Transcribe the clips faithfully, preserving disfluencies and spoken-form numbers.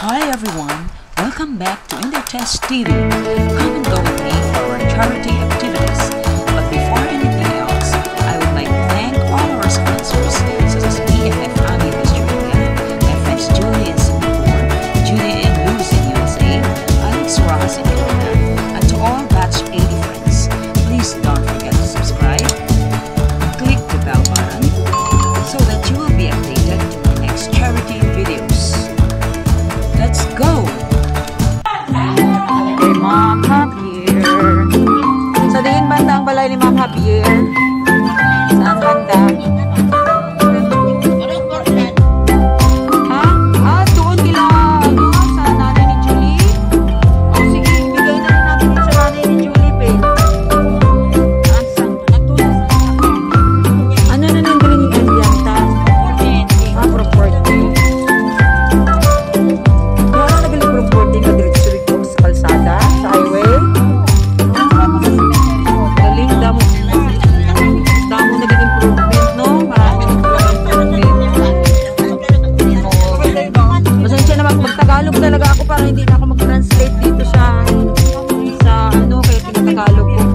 Hi everyone, welcome back to Intertest T V. Come and go with me for our charity activities. But before anything else, I would like to thank all our sponsors such as E F F Ami in Australia, F S Julie in Singapore, Julie and Luz in U S A, Alex Rojas in Canada, and to all Batch eighty friends. Please don't forget to subscribe, click the bell button so that you will be updated to my next charity videos. Let's go! Hey, Mom Javier. Sa diin banda ang balay ni Mom Javier. Saan banda? Ha? Ah, doon nila. Ano? Sa nanay ni Julie? O sige, ibigay na rin natin sa nanay ni Julie, Pen. Ano na nang galing yung Andianta? Ah, property. Kalsada, sa highway. Galing, damo. Damo naging improvement, no? Maraming improvement. Pasensya na mag-Tagalog talaga ako para hindi na ako mag-translate dito sa sa ano, kaya tinatagalog ko.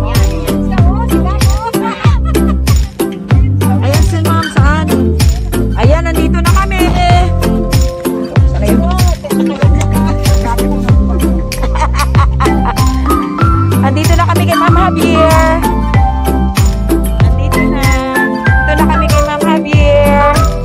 Ayan si Ma'am, saan? Ayan, nandito na kami. Sana yun? Nandito na kami kay Ma'am Javier. Nandito na. Dito na kami kay Ma'am Javier.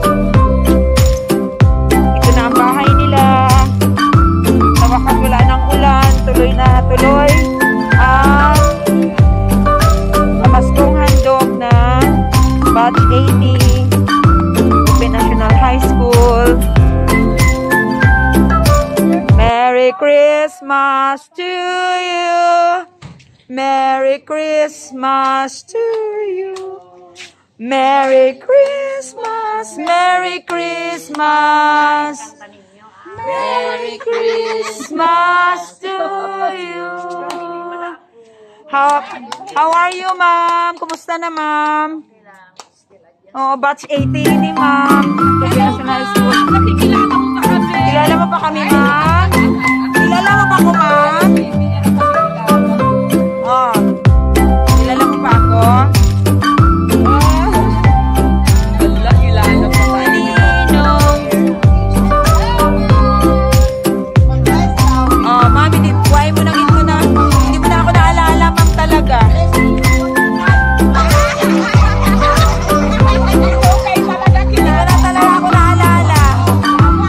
Ito na ang bahay nila. Sa wakas wala ng ulan. Tuloy na tuloy ang pamaskong handog ng Batch eighty Open National High School. Merry Christmas to you. Merry Christmas to you. Merry Christmas. Merry Christmas. Merry Christmas to you. How How are you, Ma'am? Kumusta na, Ma'am? Oh, Batch eighty ni Ma'am. National School. Kilala mo pa kami, Ma'am? Kilala mo pa ko, Ma'am? Oh, kilala mo pa ako? Oh, wala, kilala mo pa. Ninong. Oh, Ma'am, hindi, why mo nang ito na, hindi mo na ako naalala, Ma'am, talaga. Hindi mo na talaga ako naalala.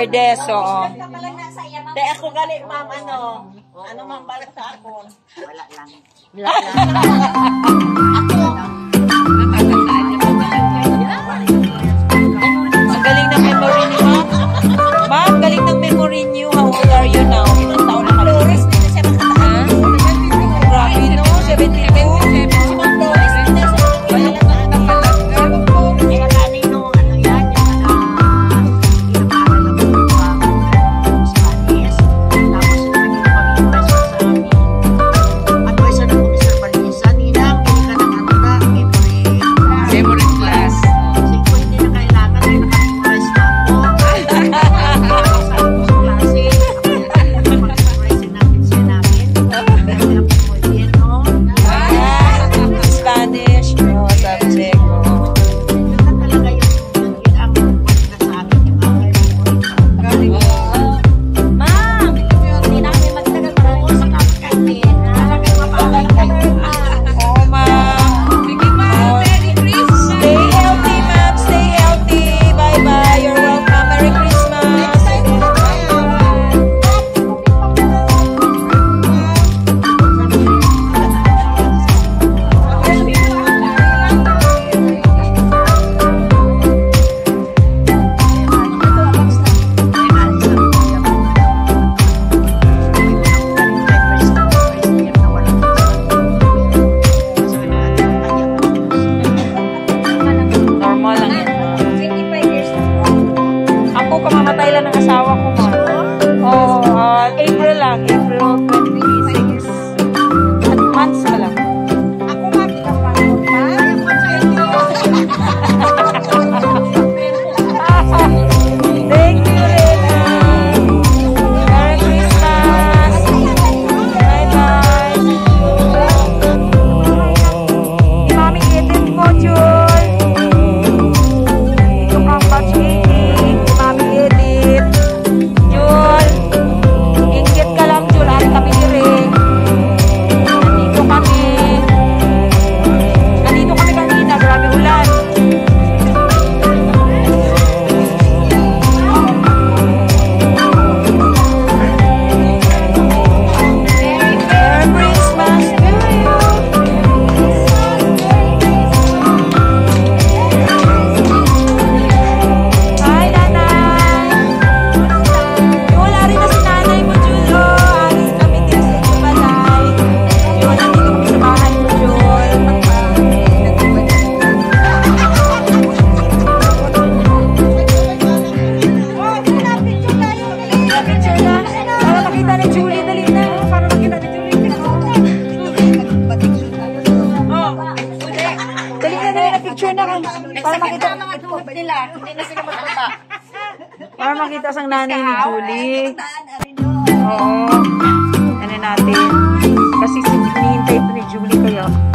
Lourdes, oo. Te ako gali, ma'am, ano? Ano ma'am balik sa ako? Wala lang. Ang galing ng memory ni ma'am. Ma'am, galing ng memory niyo. How old are you now? Ilang taon na kayo? Flores, hindi na siya makatahan. Grabe, no? seventy-two. Si Ma'am Flores, hindi na siya makatahan. Kaya kanino, ano yan, yung pinapaaral ng mga Spanish. Tapos yung naging pag-impress sa amin. Advisor na po, Mister Balisa, Ninang, hindi ka ng ano na, memory. Memory class. Kasi kung hindi na kailangan, ay naka-impress na ako. Sa klase, ako mag-impress natin siya namin. Kaya po po yun, no? Spanish. Oh, subject. Oh. Yun na talaga yung yun ang pagka sa akin yung mga memory. Ma'am, hindi namin magtagal marami sa kapatid. Talagang mapalay kayo. Oh, ma'am. Sige, ma'am. Merry Christmas. Stay healthy, ma'am. Stay healthy. Bye-bye. You're welcome. Merry Christmas. Normal lang yan. Ako, kamamatay lang ng asawa ko, ma'am. Oh, uh, April lang. April twenty-six. At months pa lang. Ako nga, pinapanood pa. Thank you, Lena. Merry Christmas. Bye-bye. Si Mami Edith mo, Jul. Ito kang batch eighteen. Si Mami Edith. Jul. Inggit ka lang, Jul. Ari kami dire. Nandito kami. Nandito kami kanina. Grabe ulan. Merry Christmas to you. Hi, Nanay. Wala rin na si Nanay mo, Julo. Alis kami din sa inyo balay. Yun, nandito kami sa bahay mo, Jul. Picture na. Para makita ni Julie. Dali na. Para makita ni Julie. Dali na, dali na. Picture na. Para makita mga tuhod nila. Hindi na sila magpunta. Para makita sang nanay ni Julie. Oo. Ano natin. Kasi hinihintay ito ni Julie kaya.